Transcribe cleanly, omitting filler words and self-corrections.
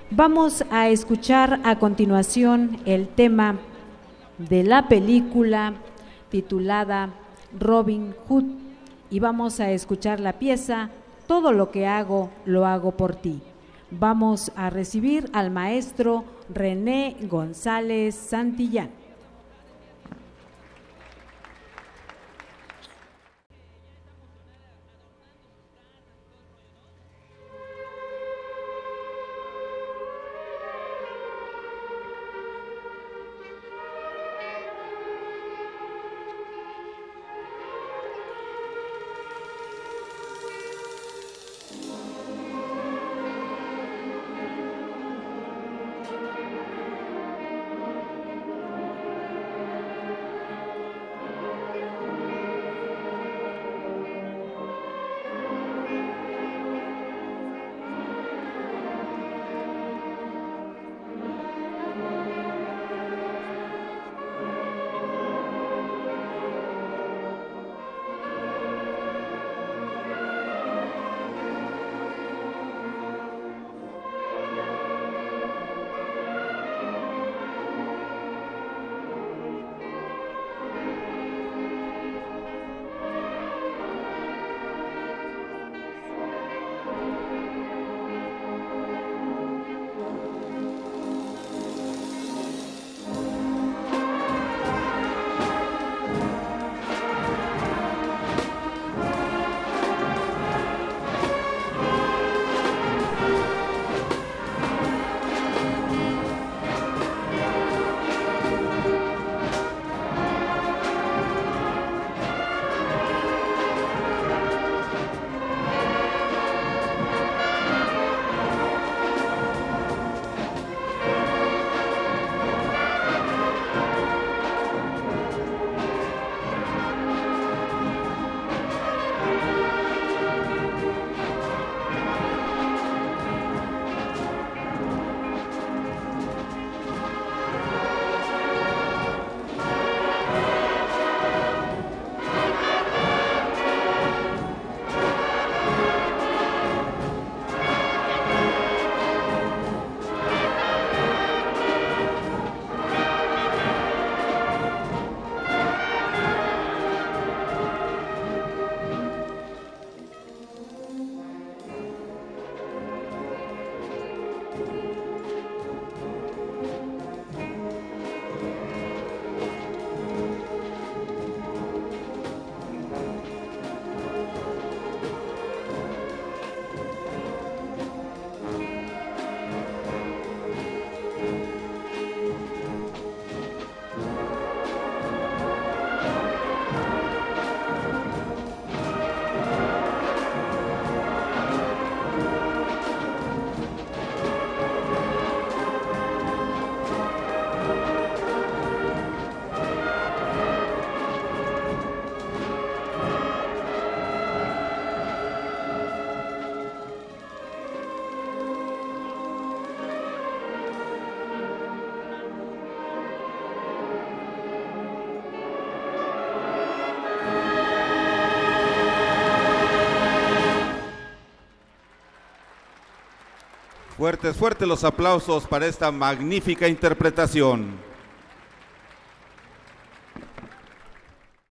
Vamos a escuchar a continuación el tema de la película titulada Robin Hood y vamos a escuchar la pieza Todo lo que hago, lo hago por ti. Vamos a recibir al maestro René González Santillán. Fuertes los aplausos para esta magnífica interpretación.